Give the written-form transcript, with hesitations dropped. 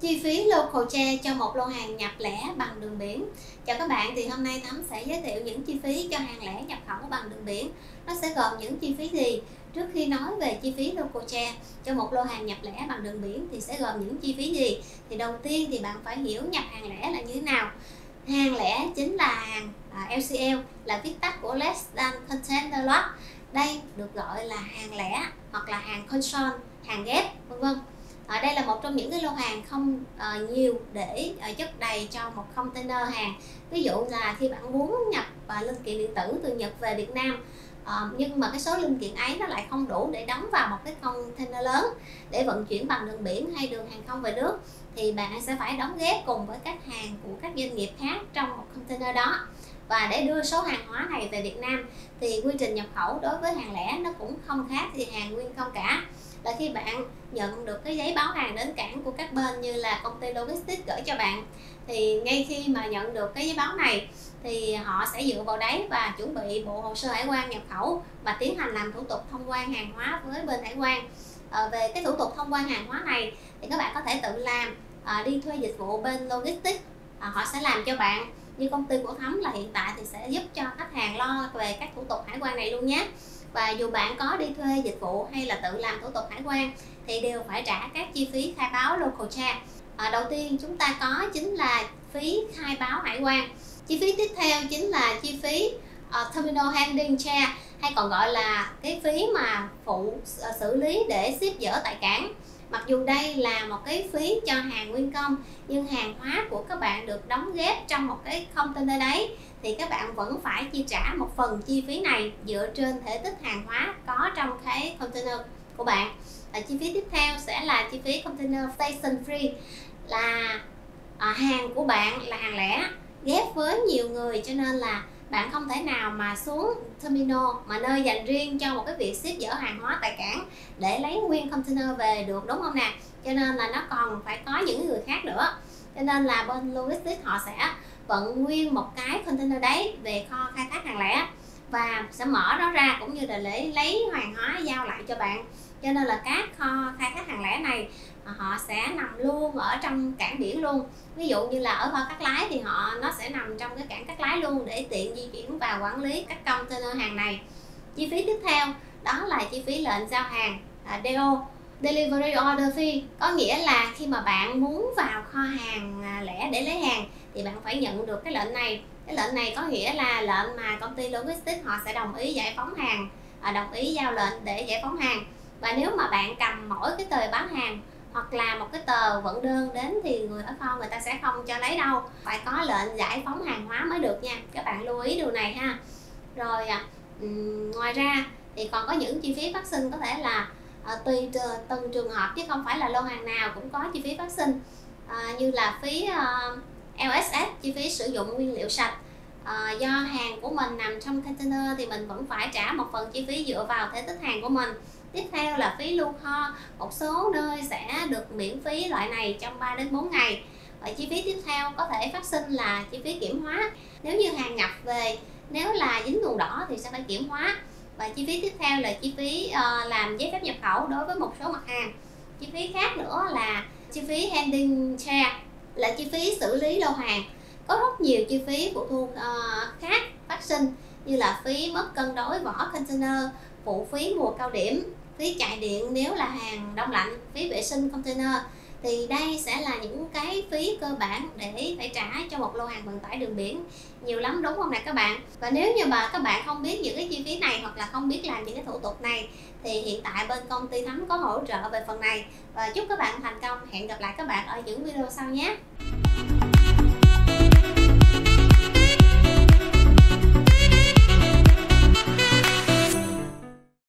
Chi phí local share cho một lô hàng nhập lẻ bằng đường biển. Chào các bạn, thì hôm nay Thắm sẽ giới thiệu những chi phí cho hàng lẻ nhập khẩu bằng đường biển. Nó sẽ gồm những chi phí gì? Trước khi nói về chi phí local share cho một lô hàng nhập lẻ bằng đường biển thì sẽ gồm những chi phí gì? Thì đầu tiên thì bạn phải hiểu nhập hàng lẻ là như thế nào. Hàng lẻ chính là hàng LCL, là viết tắt của Less Than Container Lot. Đây được gọi là hàng lẻ hoặc là hàng consign, hàng ghép, vân vân. Đây là một trong những cái lô hàng không nhiều để chất đầy cho một container hàng. Ví dụ là khi bạn muốn nhập linh kiện điện tử từ Nhật về Việt Nam, nhưng mà cái số linh kiện ấy nó lại không đủ để đóng vào một cái container lớn để vận chuyển bằng đường biển hay đường hàng không về nước, thì bạn sẽ phải đóng ghép cùng với các hàng của các doanh nghiệp khác trong một container đó. Và để đưa số hàng hóa này về Việt Nam thì quy trình nhập khẩu đối với hàng lẻ nó cũng không khác gì hàng nguyên công cả. Là khi bạn nhận được cái giấy báo hàng đến cảng của các bên như là công ty logistics gửi cho bạn, thì ngay khi mà nhận được cái giấy báo này thì họ sẽ dựa vào đấy và chuẩn bị bộ hồ sơ hải quan nhập khẩu và tiến hành làm thủ tục thông quan hàng hóa với bên hải quan. Về cái thủ tục thông quan hàng hóa này thì các bạn có thể tự làm, đi thuê dịch vụ bên logistics, họ sẽ làm cho bạn. Như công ty của Thắm là hiện tại thì sẽ giúp cho khách hàng lo về các thủ tục hải quan này luôn nhé. Và dù bạn có đi thuê dịch vụ hay là tự làm thủ tục hải quan thì đều phải trả các chi phí khai báo local share. Đầu tiên chúng ta có chính là phí khai báo hải quan. Chi phí tiếp theo chính là chi phí terminal handling charge, hay còn gọi là cái phí mà phụ xử lý để ship dỡ tại cảng. Mặc dù đây là một cái phí cho hàng nguyên công, nhưng hàng hóa của các bạn được đóng ghép trong một cái container đấy thì các bạn vẫn phải chi trả một phần chi phí này dựa trên thể tích hàng hóa có trong cái container của bạn. Chi phí tiếp theo sẽ là chi phí container station free, là hàng của bạn là hàng lẻ ghép với nhiều người, cho nên là bạn không thể nào mà xuống terminal mà nơi dành riêng cho một cái việc ship dỡ hàng hóa tại cảng để lấy nguyên container về được, đúng không nè? Cho nên là nó còn phải có những người khác nữa, cho nên là bên logistics họ sẽ vận nguyên một cái container đấy về kho khai thác hàng lẻ và sẽ mở nó ra cũng như là để lấy hàng hóa giao lại cho bạn. Cho nên là các kho khai thác hàng lẻ này họ sẽ nằm luôn ở trong cảng biển luôn. Ví dụ như là ở kho Cát Lái thì nó sẽ nằm trong cái cảng Cát Lái luôn để tiện di chuyển và quản lý các container hàng này. Chi phí tiếp theo đó là chi phí lệnh giao hàng, DO, Delivery Order Fee, có nghĩa là khi mà bạn muốn vào kho hàng lẻ để lấy hàng thì bạn phải nhận được cái lệnh này. Cái lệnh này có nghĩa là lệnh mà công ty logistics họ sẽ đồng ý giải phóng hàng, đồng ý giao lệnh để giải phóng hàng. Và nếu mà bạn cầm mỗi cái tờ báo hàng hoặc là một cái tờ vận đơn đến thì người ở kho người ta sẽ không cho lấy đâu, phải có lệnh giải phóng hàng hóa mới được nha, các bạn lưu ý điều này ha. Rồi ngoài ra thì còn có những chi phí phát sinh, có thể là tùy từng trường hợp chứ không phải là lô hàng nào cũng có chi phí phát sinh, như là phí LSS, chi phí sử dụng nguyên liệu sạch. Do hàng của mình nằm trong container thì mình vẫn phải trả một phần chi phí dựa vào thể tích hàng của mình. Tiếp theo là phí lưu kho, một số nơi sẽ được miễn phí loại này trong 3 đến 4 ngày. Và chi phí tiếp theo có thể phát sinh là chi phí kiểm hóa. Nếu như hàng nhập về, nếu là dính nguồn đỏ thì sẽ phải kiểm hóa. Và chi phí tiếp theo là chi phí làm giấy phép nhập khẩu đối với một số mặt hàng. Chi phí khác nữa là chi phí handling charge, là chi phí xử lý lô hàng. Có rất nhiều chi phí phụ thu khác phát sinh, như là phí mất cân đối vỏ container, phụ phí mùa cao điểm, phí chạy điện nếu là hàng đông lạnh, phí vệ sinh container. Thì đây sẽ là những cái phí cơ bản để phải trả cho một lô hàng vận tải đường biển. Nhiều lắm, đúng không nè các bạn? Và nếu như mà các bạn không biết những cái chi phí này hoặc là không biết làm những cái thủ tục này thì hiện tại bên công ty Thắm có hỗ trợ về phần này. Và chúc các bạn thành công. Hẹn gặp lại các bạn ở những video sau nhé.